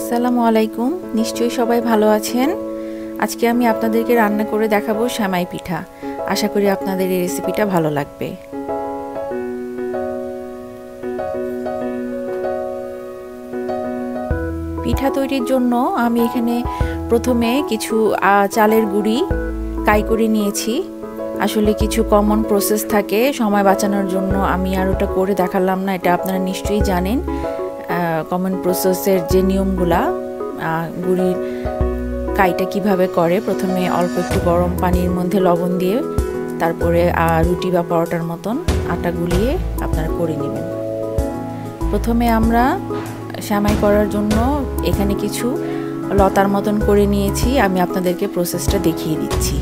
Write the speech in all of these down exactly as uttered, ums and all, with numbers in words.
আসসালামু আলাইকুম। নিশ্চয়ই সবাই ভালো আছেন। আজকে আমি আপনাদেরকে রান্না করে দেখাবো সেমাই পিঠা। আশা করি আপনাদের এই রেসিপিটা ভালো লাগবে। পিঠা তৈরির জন্য আমি এখানে প্রথমে কিছু চালের গুঁড়ি কাই করে নিয়েছি। আসলে কিছু কমন প্রসেস থাকে সময় বাঁচানোর জন্য, আমি আর ওটা করে দেখালাম না, এটা আপনারা নিশ্চয়ই জানেন। কমন প্রসেসের যে নিয়মগুলা, গুড়ির কাইটা কিভাবে করে, প্রথমে অল্প একটু গরম পানির মধ্যে লবণ দিয়ে তারপরে রুটি বা পরোটার মতন আটা গুলিয়ে আপনারা করে নেবেন। প্রথমে আমরা সেমাই করার জন্য এখানে কিছু লতার মতন করে নিয়েছি। আমি আপনাদেরকে প্রসেসটা দেখিয়ে দিচ্ছি।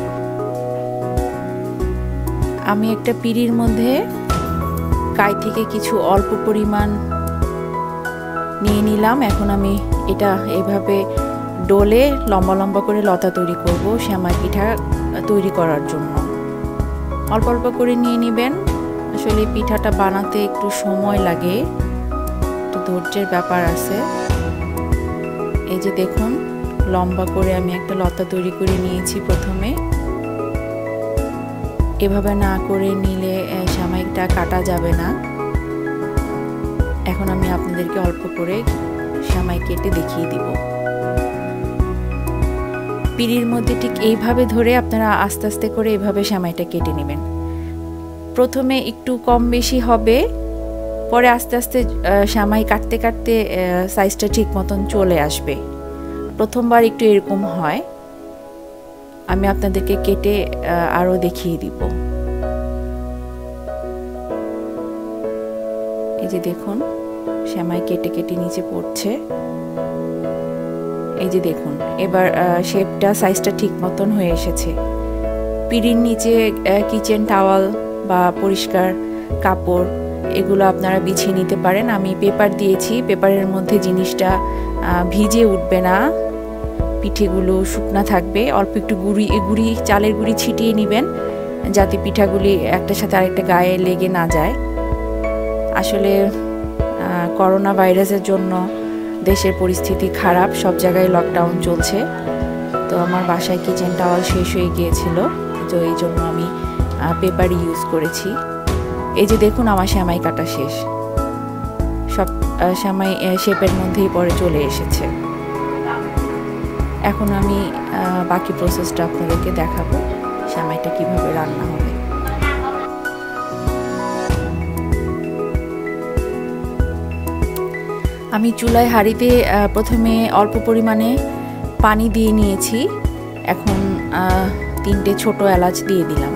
আমি একটা পিঁড়ির মধ্যে কাই থেকে কিছু অল্প পরিমাণ নিয়ে নিলাম। এখন আমি এটা এইভাবে ডোলে লম্বা লম্বা করে লতা তৈরি করব সেমাই পিঠা তৈরি করার জন্য। অল্প অল্প করে নিয়ে নেবেন। আসলে পিঠাটা বানাতে একটু সময় লাগে, একটু ধৈর্যের ব্যাপার আছে। এই যে দেখুন, লম্বা করে আমি একটা লতা তৈরি করে নিয়েছি। প্রথমে এভাবে না করে নিলে সেমাইটা কাটা যাবে না। এখন আমি আপনাদেরকে অল্প করে সেমাই কেটে দেখিয়ে দিব। পিঁড়ির মধ্যে ঠিক এইভাবে ধরে আপনারা আস্তে আস্তে করে এইভাবে সেমাইটা কেটে নেবেন। প্রথমে একটু কম বেশি হবে, পরে আস্তে আস্তে সেমাই কাটতে কাটতে সাইজটা ঠিক মতন চলে আসবে। প্রথমবার একটু এরকম হয়। আমি আপনাদেরকে কেটে আরও দেখিয়ে দিব। এই যে দেখুন, সেমাই কেটে কেটে নিচে পড়ছে। এই যে দেখুন, এবার শেপটা সাইজটা ঠিক মতন হয়ে এসেছে। পিঁড়ির নিচে কিচেন টাওয়াল বা পরিষ্কার কাপড় এগুলো আপনারা বিছিয়ে নিতে পারেন। আমি পেপার দিয়েছি, পেপারের মধ্যে জিনিসটা ভিজে উঠবে না, পিঠেগুলো শুকনা থাকবে। অল্প একটু গুঁড়ি গুঁড়ি চালের গুঁড়ি ছিটিয়ে নেবেন যাতে পিঠাগুলি একটার সাথে আরেকটা গায়ে লেগে না যায়। আসলে করোনা ভাইরাসের জন্য দেশের পরিস্থিতি খারাপ, সব জায়গায় লকডাউন চলছে। তো আমার বাসায় কিচেন টাওয়াল শেষ হয়ে গিয়েছিল, তো এই জন্য আমি পেপার ইউজ করেছি। এই যে দেখুন, আমার সেমাই কাটা শেষ। সব সেমাই শেপের মধ্যেই পরে চলে এসেছে। এখন আমি বাকি প্রসেসটা আপনাদেরকে দেখাবো, সেমাইটা কিভাবে রান্না হবে। আমি চুলায় হাঁড়িতে প্রথমে অল্প পরিমাণে পানি দিয়ে নিয়েছি। এখন তিনটে ছোট এলাচ দিয়ে দিলাম।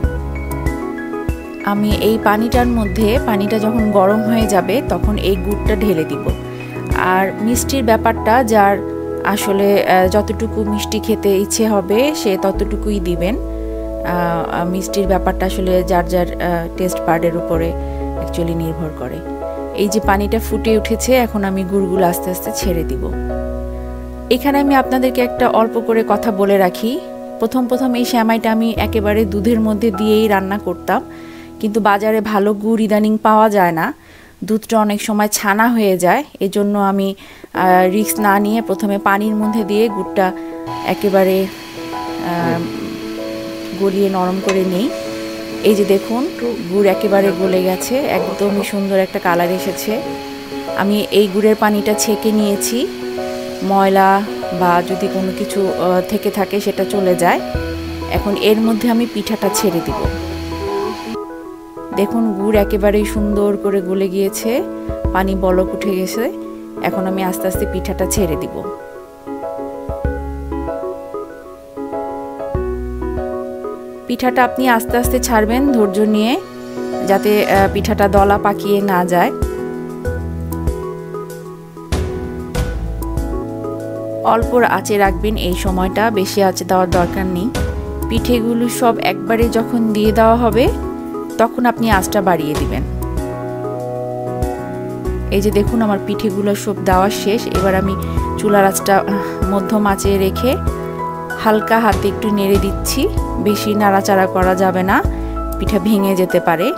আমি এই পানিটার মধ্যে, পানিটা যখন গরম হয়ে যাবে তখন এই গুড়টা ঢেলে দিব। আর মিষ্টির ব্যাপারটা যার আসলে যতটুকু মিষ্টি খেতে ইচ্ছে হবে সে ততটুকুই দিবেন। মিষ্টির ব্যাপারটা আসলে যার যার টেস্ট বার্ডের উপরে অ্যাকচুয়ালি নির্ভর করে। এই যে পানিটা ফুটে উঠেছে, এখন আমি গুড়গুলো আস্তে আস্তে ছেড়ে দিব। এখানে আমি আপনাদেরকে একটা অল্প করে কথা বলে রাখি। প্রথম প্রথম এই সেমাইটা আমি একেবারে দুধের মধ্যে দিয়েই রান্না করতাম, কিন্তু বাজারে ভালো গুড় ইদানিং পাওয়া যায় না, দুধটা অনেক সময় ছানা হয়ে যায়। এজন্য আমি রিস্ক না নিয়ে প্রথমে পানির মধ্যে দিয়ে গুড়টা একেবারে গলিয়ে নরম করে নিই। এই যে দেখুন, গুড় একেবারে গলে গেছে, একদমই সুন্দর একটা কালার এসেছে। আমি এই গুড়ের পানিটা ছেঁকে নিয়েছি, ময়লা বা যদি কোনো কিছু থেকে থাকে সেটা চলে যায়। এখন এর মধ্যে আমি পিঠাটা ছেড়ে দিব। দেখুন, গুড় একেবারেই সুন্দর করে গলে গিয়েছে, পানি বলক উঠে গেছে। এখন আমি আস্তে আস্তে পিঠাটা ছেড়ে দিব। পিঠাটা আপনি আস্তে আস্তে ছাড়বেন ধৈর্য নিয়ে, যাতে পিঠাটা দলা পাকিয়ে না যায়। অল্প আঁচে রাখবেন এই সময়টা, বেশি আঁচে দেওয়ার দরকার নেই। পিঠেগুলো সব একবারে যখন দিয়ে দেওয়া হবে তখন আপনি আঁচটা বাড়িয়ে দিবেন। এই যে দেখুন, আমার পিঠেগুলো সব দেওয়া শেষ। এবার আমি চুলার আঁচটা মধ্যম আঁচে রেখে হালকা হাতে একটু নেড়ে দিচ্ছি। বেশি নাড়াচাড়া করা যাবে না, পিঠা ভেঙে যেতে পারে।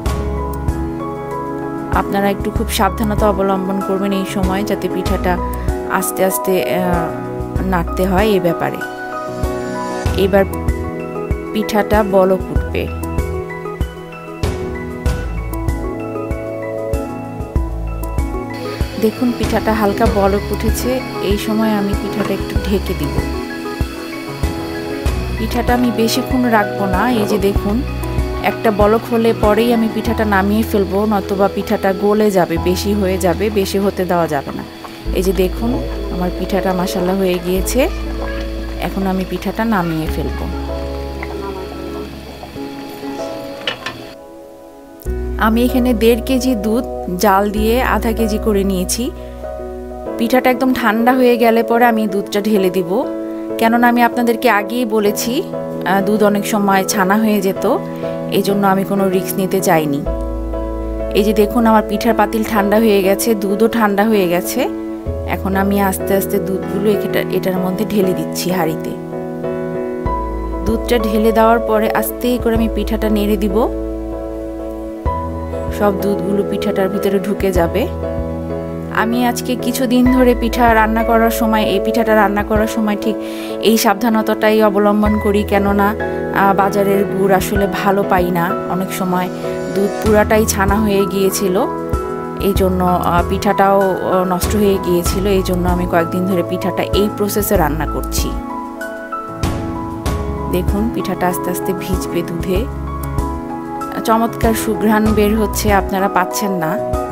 আপনারা একটু খুব সাবধানতা অবলম্বন করবেন এই সময়, যাতে পিঠাটা আস্তে আস্তে নাড়তে হয় এই ব্যাপারে। এবার পিঠাটা বলক উঠবে। দেখুন পিঠাটা হালকা বলক উঠেছে, এই সময় আমি পিঠাটা একটু ঢেকে দিব। পিঠাটা আমি বেশিক্ষণ রাখবো না, এই যে দেখুন একটা বলক হলে পরেই আমি পিঠাটা নামিয়ে ফেলবো, নতুবা পিঠাটা গলে যাবে, বেশি হয়ে যাবে, বেশি হতে দেওয়া যাবে না। এই যে দেখুন আমার পিঠাটা মাশাআল্লাহ হয়ে গিয়েছে, এখন আমি পিঠাটা নামিয়ে ফেলবো। আমি এখানে দেড় কেজি দুধ জাল দিয়ে আধা কেজি করে নিয়েছি। পিঠাটা একদম ঠান্ডা হয়ে গেলে পরে আমি দুধটা ঢেলে দিব, কেননা আমি আপনাদেরকে আগেই বলেছি দুধ অনেক সময় ছানা হয়ে যেত, এই জন্য আমি কোনো রিস্ক নিতে চাইনি। এই যে দেখুন আমার পিঠার পাতিল ঠান্ডা হয়ে গেছে, দুধও ঠান্ডা হয়ে গেছে। এখন আমি আস্তে আস্তে দুধগুলো এটার মধ্যে ঢেলে দিচ্ছি হাঁড়িতে। দুধটা ঢেলে দেওয়ার পরে আস্তে করে আমি পিঠাটা নেড়ে দিব, সব দুধগুলো পিঠাটার ভিতরে ঢুকে যাবে। আমি আজকে কিছুদিন ধরে পিঠা রান্না করার সময়, এই পিঠাটা রান্না করার সময় ঠিক এই সাবধানতাটাই অবলম্বন করি, কেননা বাজারের গুড় আসলে ভালো পাই না, অনেক সময় দুধ পুরাটাই ছানা হয়ে গিয়েছিল, এই জন্য পিঠাটাও নষ্ট হয়ে গিয়েছিল। এই জন্য আমি কয়েকদিন ধরে পিঠাটা এই প্রসেসে রান্না করছি। দেখুন পিঠাটা আস্তে আস্তে ভিজবে দুধে, চমৎকার সুঘ্রাণ বের হচ্ছে, আপনারা পাচ্ছেন না?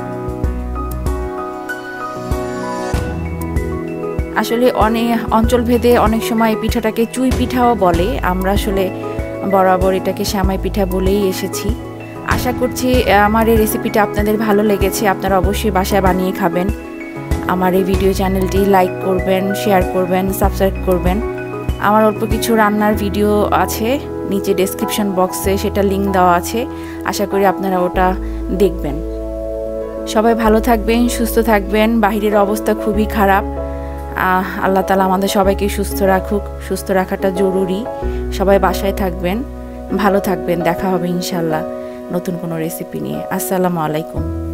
আসলে অনেক অঞ্চলভেদে অনেক সময় এই পিঠাটাকে চুই পিঠাও বলে, আমরা আসলে বরাবর এটাকে সেমাই পিঠা বলেই এসেছি। আশা করছি আমার এই রেসিপিটা আপনাদের ভালো লেগেছে, আপনারা অবশ্যই বাসায় বানিয়ে খাবেন। আমার এই ভিডিও চ্যানেলটি লাইক করবেন, শেয়ার করবেন, সাবস্ক্রাইব করবেন। আমার অল্প কিছু রান্নার ভিডিও আছে নিচে ডেসক্রিপশন বক্সে, সেটা লিঙ্ক দেওয়া আছে, আশা করি আপনারা ওটা দেখবেন। সবাই ভালো থাকবেন, সুস্থ থাকবেন। বাহিরের অবস্থা খুবই খারাপ, আল্লাহ তাআলা আমাদের সবাইকে সুস্থ রাখুক, সুস্থ রাখাটা জরুরি। সবাই বাসায় থাকবেন, ভালো থাকবেন। দেখা হবে ইনশাল্লাহ নতুন কোনো রেসিপি নিয়ে। আসসালামু আলাইকুম।